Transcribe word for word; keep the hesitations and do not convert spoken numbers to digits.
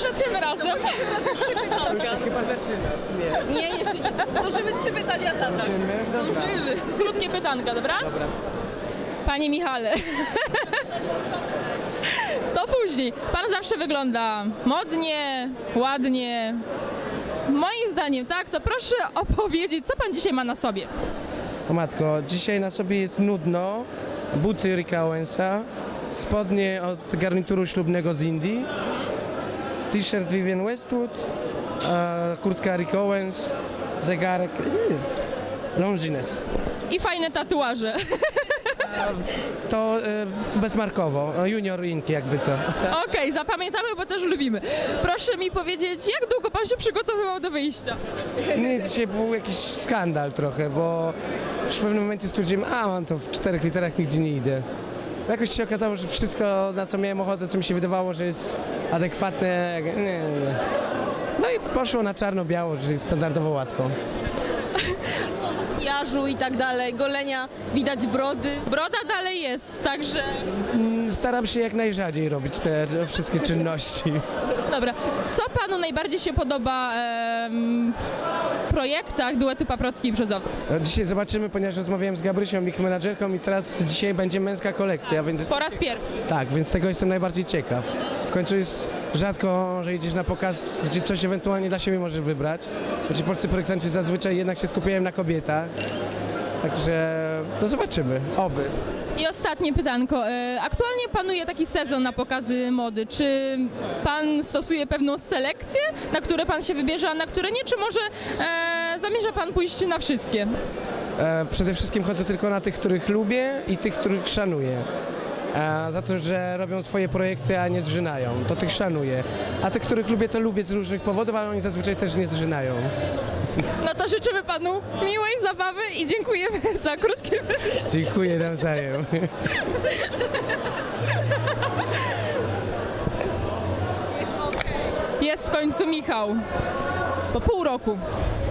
Może tym razem? To już się chyba zaczyna, czy nie? Nie, jeszcze nie. Zdążymy trzy pytania zadać. Zdążymy? Dobra. Zdążymy. Krótkie pytanka, dobra? Dobra. Panie Michale. To później. Pan zawsze wygląda modnie, ładnie. Moim zdaniem, tak? To proszę opowiedzieć, co pan dzisiaj ma na sobie? O matko, dzisiaj na sobie jest nudno. Buty Ricka Owensa, spodnie od garnituru ślubnego z Indii, t-shirt Vivienne Westwood, e, kurtka Rick Owens, zegarek yy, Longines. I fajne tatuaże. To e, bezmarkowo, junior ink jakby co. Okej, okay, zapamiętamy, bo też lubimy. Proszę mi powiedzieć, jak długo pan się przygotowywał do wyjścia? Nie, dzisiaj był jakiś skandal trochę, bo w pewnym momencie stwierdziłem, a mam to w czterech literach, nigdzie nie idę. Jakoś się okazało, że wszystko, na co miałem ochotę, co mi się wydawało, że jest adekwatne, nie, nie, nie. No i poszło na czarno-biało, czyli standardowo łatwo. Makijażu i tak dalej, golenia, widać brody. Broda dalej jest, także... Staram się jak najrzadziej robić te wszystkie czynności. Dobra, co panu najbardziej się podoba em, w projektach duetu Paprocki i Brzozowski? Dzisiaj zobaczymy, ponieważ rozmawiałem z Gabrysią, ich menadżerką, i teraz dzisiaj będzie męska kolekcja, więc... Po raz pierwszy. Tak, więc tego jestem najbardziej ciekaw. W końcu jest rzadko, że idziesz na pokaz, gdzie coś ewentualnie dla siebie możesz wybrać. Bo ci polscy projektanci zazwyczaj jednak się skupiają na kobietach. Także no zobaczymy, oby. I ostatnie pytanko. E, Aktualnie panuje taki sezon na pokazy mody. Czy pan stosuje pewną selekcję, na które pan się wybierze, a na które nie? Czy może e, zamierza pan pójść na wszystkie? E, przede wszystkim chodzę tylko na tych, których lubię i tych, których szanuję. E, za to, że robią swoje projekty, a nie zżynają. To tych szanuję. A tych, których lubię, to lubię z różnych powodów, ale oni zazwyczaj też nie zżynają. No to życzymy panu miłej zabawy i dziękujemy za krótkie... Dziękuję nawzajem. Jest w końcu Michał. Po pół roku.